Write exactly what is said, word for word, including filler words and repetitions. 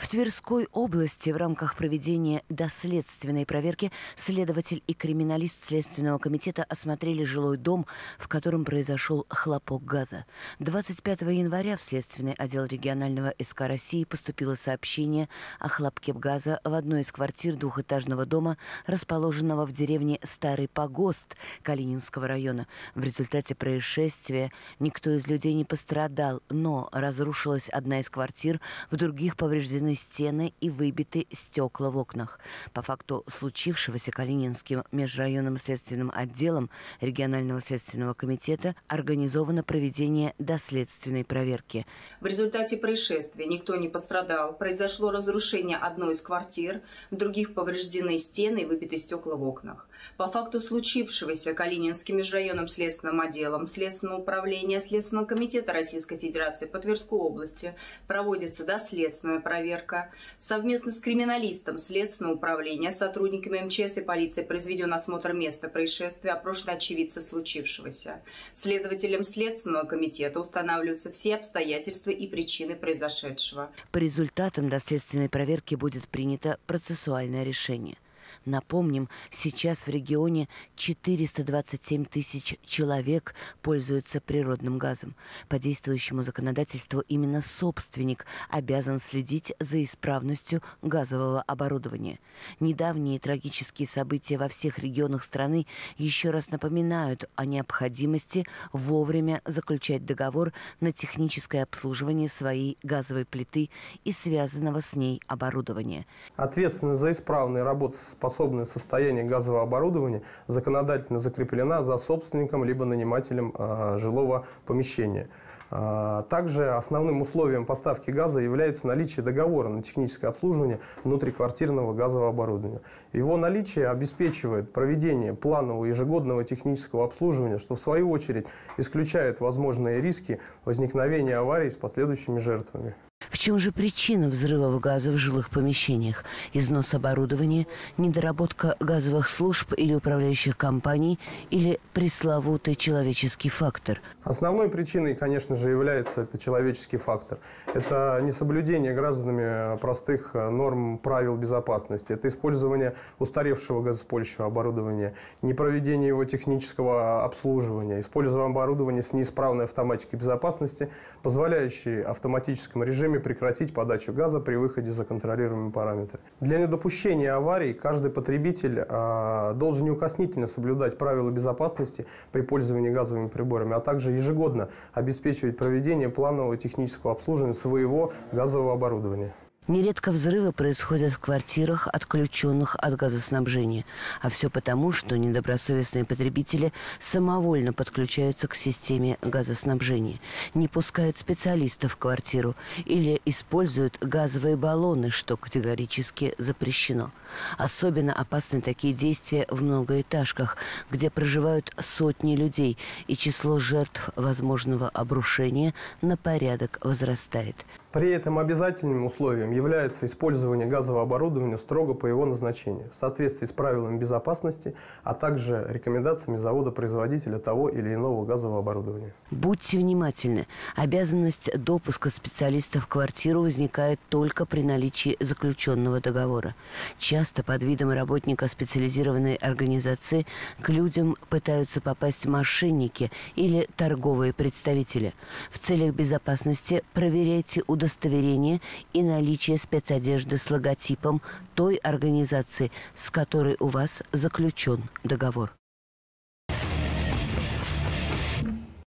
В Тверской области в рамках проведения доследственной проверки следователь и криминалист Следственного комитета осмотрели жилой дом, в котором произошел хлопок газа. двадцать пятого января в Следственный отдел регионального СК России поступило сообщение о хлопке газа в одной из квартир двухэтажного дома, расположенного в деревне Старый Погост Калининского района. В результате происшествия никто из людей не пострадал, но разрушилась одна из квартир, в других повреждены стены и выбиты стекла в окнах. По факту случившегося Калининским межрайонным следственным отделом регионального следственного комитета организовано проведение доследственной проверки. В результате происшествия никто не пострадал. Произошло разрушение одной из квартир, в других повреждены стены и выбиты стекла в окнах. По факту случившегося Калининским межрайонным следственным отделом Следственного управления Следственного комитета Российской Федерации по Тверской области проводится доследственная проверка. Совместно с криминалистом Следственного управления, сотрудниками эм че эс и полиции произведен осмотр места происшествия, опрошены очевидцы случившегося. Следователям Следственного комитета устанавливаются все обстоятельства и причины произошедшего. По результатам доследственной проверки будет принято процессуальное решение. Напомним, сейчас в регионе четыреста двадцать семь тысяч человек пользуются природным газом. По действующему законодательству именно собственник обязан следить за исправностью газового оборудования. Недавние трагические события во всех регионах страны еще раз напоминают о необходимости вовремя заключать договор на техническое обслуживание своей газовой плиты и связанного с ней оборудования. Ответственность за исправную работоспособность Способное состояние газового оборудования законодательно закреплена за собственником либо нанимателем э, жилого помещения. Э, также основным условием поставки газа является наличие договора на техническое обслуживание внутриквартирного газового оборудования. Его наличие обеспечивает проведение планового ежегодного технического обслуживания, что в свою очередь исключает возможные риски возникновения аварий с последующими жертвами. В чем же причина взрывов газа в жилых помещениях? Износ оборудования, недоработка газовых служб или управляющих компаний, или пресловутый человеческий фактор? Основной причиной, конечно же, является это человеческий фактор. Это несоблюдение гражданами простых норм правил безопасности. Это использование устаревшего газопользующего оборудования, непроведение его технического обслуживания, использование оборудования с неисправной автоматикой безопасности, позволяющей в автоматическом режиме прекратить подачу газа при выходе за контролируемые параметры. Для недопущения аварий каждый потребитель э, должен неукоснительно соблюдать правила безопасности при пользовании газовыми приборами, а также ежегодно обеспечивать проведение планового технического обслуживания своего газового оборудования. Нередко взрывы происходят в квартирах, отключенных от газоснабжения. А все потому, что недобросовестные потребители самовольно подключаются к системе газоснабжения, не пускают специалистов в квартиру или используют газовые баллоны, что категорически запрещено. Особенно опасны такие действия в многоэтажках, где проживают сотни людей, и число жертв возможного обрушения на порядок возрастает. При этом обязательным условием является использование газового оборудования строго по его назначению, в соответствии с правилами безопасности, а также рекомендациями завода-производителя того или иного газового оборудования. Будьте внимательны. Обязанность допуска специалистов в квартиру возникает только при наличии заключенного договора. Часто под видом работника специализированной организации к людям пытаются попасть мошенники или торговые представители. В целях безопасности проверяйте удостоверение удостоверение и наличие спецодежды с логотипом той организации, с которой у вас заключен договор.